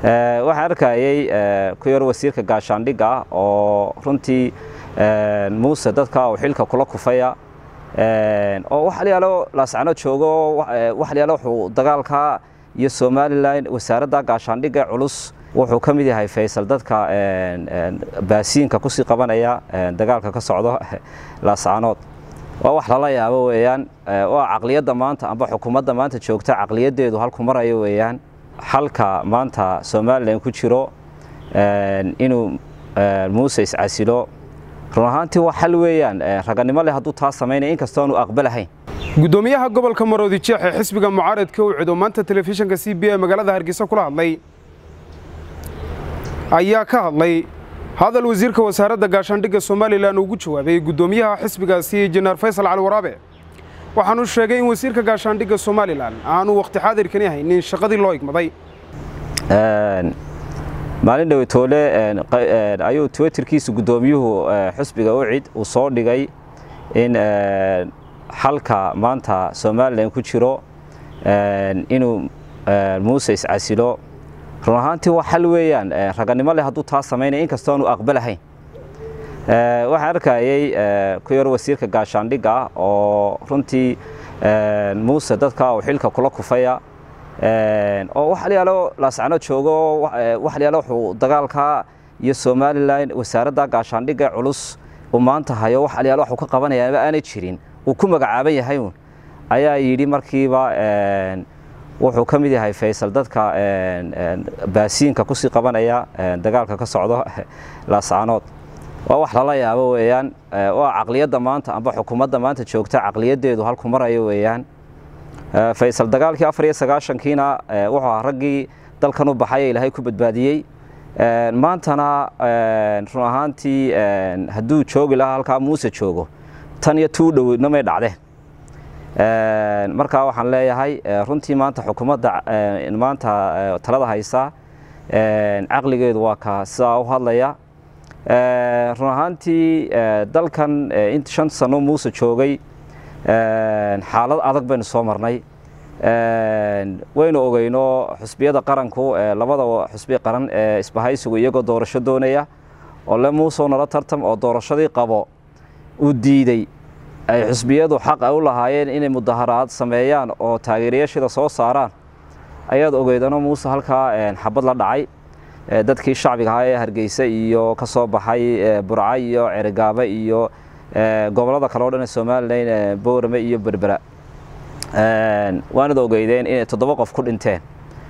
waxaan arkayay ku yar wasiirka gaashaandhigga oo runtii muuse dadka uu xilka kula kufaya oo wax liyaalo laascano joogo wax liyaalo wuxuu dagaalka iyo Somaliland wasaaradda gaashaandhigga culus wuxuu ka mid yahay Faysal dadka baasiinka ku sii qabanaya dagaalka ka socdo laascanood waa wax la yaabo weeyaan waa aqliyada maanta amba xukuumadda maanta joogta aqliyadeedu halku marayo weeyaan halka maanta Somaliland ku jiro inuu Muuse iscasilo run ahaantii wax hal weeyaan raganimo leh haduu taa sameeyay in kastoo aanu aqbalahayn gudoomiyaha gobolka Maroodi Jeex ee xisbiga mucaaradka uu ciido maanta telefishinka CBA magaalada Hargeysa kula hadlay ayaa ka hadlay hadal wasiirka wasaaradda gaashaandhigga Somaliland ugu jawaabay gudoomiyaha xisbigaasi Injineer Faysal Cali Waraabe waxaanu sheegay in wasiirka gaashaandhigga Somaliland aanu waqti xaadirkan haynin shaqadii loo igmaday maalin dhaweytoole ayuu Twitterkiisa gudoomiyuhu xisbiga u cid uu soo dhigay in halka maanta Somaliland ku jiro inuu Muuse iscasilo run ahaantii wax hal weeyaan raganimo leh haduu taa sameeyay in kastoo aanu aqbalahayn waxaan arkayay ku yar wasiirka gaashaandhigga oo runtii Muuse dadka uu xilka kula kufaya oo wax liyaalo laascano joogo wax liyaalo wuxuu dagaalka iyo Somaliland wasaaradda gaashaandhigga culus oo maanta hayo wax liyaalo wuxuu ka qabanaya aanay jirin uu ku magacaaban yahay ayaa yiri markiiba wuxuu ka mid yahay Faysal dadka baasiinka ku sii qabanaya dagaalka ka socdo laascanood waa wax la yaabo weeyaan waa aqliyada maanta amba xukuumadda maanta joogta aqliyadeedu halku marayo weeyaan Faysal dagaalkii 94kiina wuxuu ragii dalkan u baxay Ilaahay ku badbaadiyay maantana run ahaantii haduu joogi lahaa halka Muuse joogo tan iyo tuu dhawna may dhacdeen marka waxaan leeyahay runtii maanta xukuumadda maanta talada haysa aqligeedu waa ka saa u hadlaya run ahaantii dalkan inta 5 sano Muuse joogay xaalad adag baynu soo marnay waynu ogeyno xisbiyada qaranku labada xisbi qaran ee isbahaysigu iyagoo doorasho doonaya oo la Muuse nala tartam oo doorashadii qabo u diiday ay xisbiyadu xaq u lahaayeen inay mudaharaad sameeyaan oo taageerayaashada soo saaraan ayaad ogeydano Muuse halka xabad la dhacay dadkii shacbiga ahaa ee Hargeysa iyo ka soo baxay Burca iyo Cergaaba iyo gobolada kale oo dhan Somaliland Boorame iyo Berbera waana ogeydeen in 7 qof ku dhinteen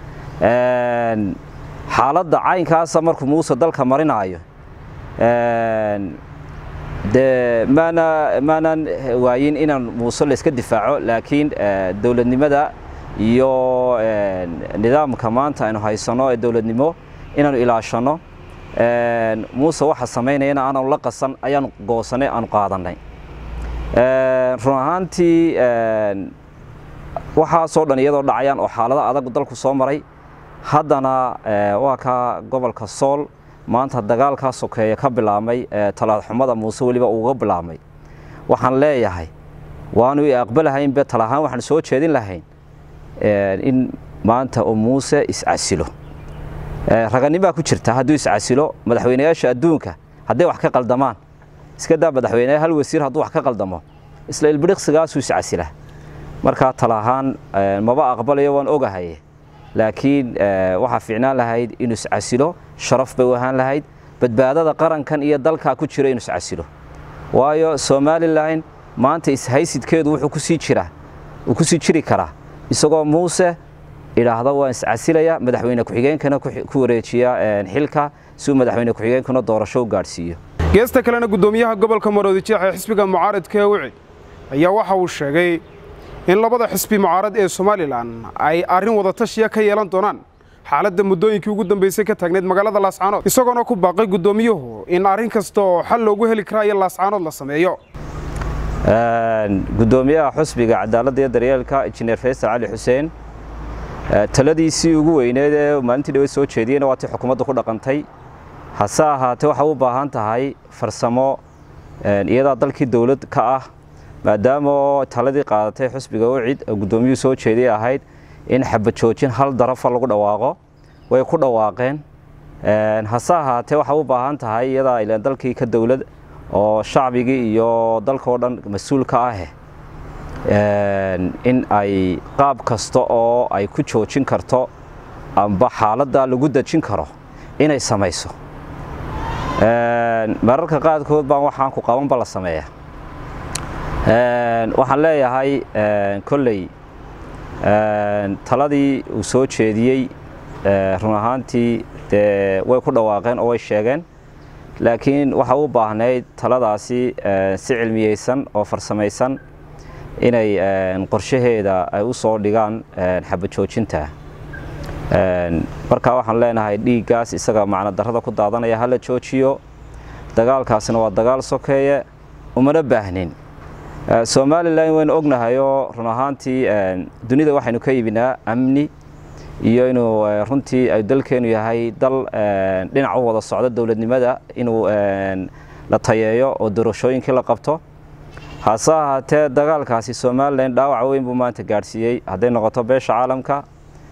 xaaladda caynkaas markuu Muuse dalka marinayo de maanan waayin inaan Muuse la iska difaaco laakiin dawladnimada iyo nidaamka maanta aynu haysano ee dawladnimo inaanu ilaashano Muuse waxa sameynayna aanu la qasan ayaan goosanay aan qaadanay run ahaantii waxa soo dhan iyadoo dhacayaan oo xaalada adag dalku soo maray haddana waa ka gobolka Sool maanta dagaalka sokeeya ka bilaamay talaad xumada Muuse waliba uga bilaamay waxaan leeyahay waanu aqbalahayn be talahaan waxaan soo jeedin lahayn in maanta oo Muuse iscasilo raganimo ku jirta haduu iscasilo madaxweynayaasha adduunka haday wax ka qaldamaan iska daa madaxweynaha hal wasiir haduu wax ka qaldamo isla ilbiriqsigaas uu iscasila marka talahaan maba aqbalayo waan ogahay laakiin waxa fiicnaan lahayd inuu iscasilo sharaf bay wahan lahayd badbaadada qarankan iyo dalka ku jira inuu iscasilo waayo Somaliland maanta ishaysidkeedu wuxuu ku sii jiri karaa isagoo Muuse ilaahda waan iscasilaya madaxweyne ku xigeenkana ku wareejiya xilka si madaxweyne ku xigeenkana doorasho gaarsiiyo geesta kalena gudoomiyaha gobolka Maroodi Jeex ee xisbiga mucaaradka uu cid ayaa waxa uu sheegay in labada xisbi mucaarad ee Somaliland ay arin wada tashiya ka yeelan doonaan xaaladda muddooyinkii ugu dambeysay ka taagneed magaalada Laascanood isagoo ku baaqay gudoomiyuhu in arin kasta oo xal loogu heli karayo Laascanood la sameeyo gudoomiyaha xisbiga cadaaladda iyo daryeelka Injineer Faysal Cali Xuseen taladiisii ugu weyneed ee maalintii dhaw soo jeediyeen waa tii xukuumaddu ku dhaqantay hase ahaatee waxa u baahan tahay farsamo iyada dalkii dawlad ka ah maadaama taladii qaadatay xisbiga u cid gudoomiyuhu soo jeediyay ahayd in xabad joojin hal daraf lagu dhawaaqo way ku dhawaaqeen hase ahaatee waxa u baahan tahay iyada ilaa dalkii ka dawlad oo shacbigii iyo dalka oo dhan mas'uul ka ah in ay qaab kasta oo ay ku joojin karto amba xaaladda lagu dajin karo inay samayso mararka qaadkood baan waxaan ku qaban bala sameeyaa waxaan leeyahay kolley taladii uu soo jeediyey run ahaantii way ku dhawaaqeen oo way sheegeen laakiin waxa u baahnayd taladaasi si cilmiyeysan oo farsamaysan inay qorshaheeda ay u soo dhigaan xabad joojinta marka waxaan leenahay dhiiggaas isaga macna darrada ku daadanaya hala joojiyo dagaalkaasina waa dagaal sokeeye umana baahnin Somaliland waan ognahay oo run ahaantii dunida waxaynu ka iibinaa amni iyo inuu runtii ay dalkeenu yahay dal dhinac u wada socda dawladnimada inuu la tayeeyo oo doorashooyinkii la qabto hase ahaatee dagaalkaasi Somaliland dhaawac weyn buu maanta gaarsiiyey hadday noqoto beesha caalamka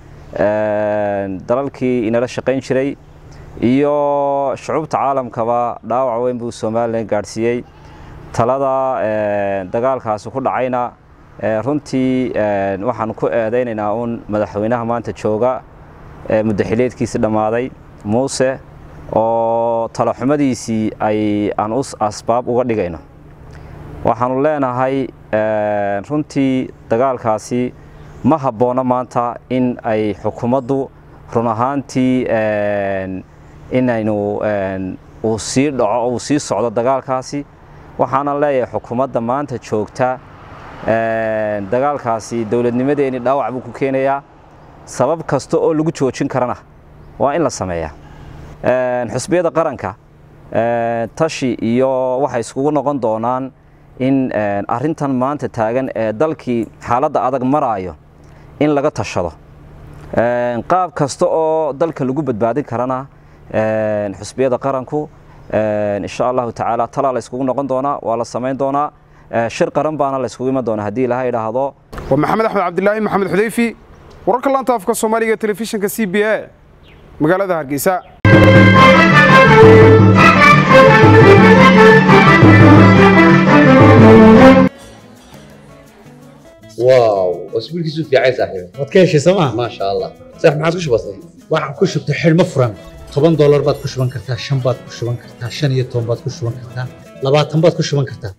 dalalkii inala shaqayn jiray iyo shucuubta caalamkaba dhaawac weyn buu Somaliland gaarsiiyey talada dagaalkaasi ku dhacayna runtii waxaan ku eedeynaynaa madaxweynaha maanta jooga muddaxileedkiisa dhamaaday Muuse oo talo xumadiisii ay aan asbaab uga dhigayno waxaanu leenahay runtii dagaalkaasi ma habboona maanta in ay xukuumaddu run ahaantii inaynu uu sii dhaco oo sii socdo dagaalkaasi waxaana leeyahay xukuumadda maanta joogta dagaalkaasi dawladnimadeeni dhaawac buu ku keenayaa sabab kasta oo lagu joojin karana waa in la sameeyaa xusbiyada qaranka tashi iyo waxay iskugu noqon doonaan in arintan maanta taagan ee dalkii xaaladda adag maraayo in laga tashado qaab kasta oo dalka lagu badbaadin karana xusbiyada qaranku insha Allah ta'ala tala la iskugu noqon doona waa la sameyn doona shir qaran baana la iskugu iman doona hadii ilaahay yiraahdo wa maxamed axmed cabdilaahi maxamed xudayfi wararka laanta afka Soomaaliga telefishinka CBA magaalada Hargeysa واو اسبوع كيسو في عايز صاحبي wadkeeshi Soomaa ما شاء الله صح ما عادش بسيط waxaan ku shubtay xilmo furan $10 baad ku shuban kartaa 5 baad ku shuban kartaa 15 baad ku shuban kartaa 20 baad ku shuban kartaa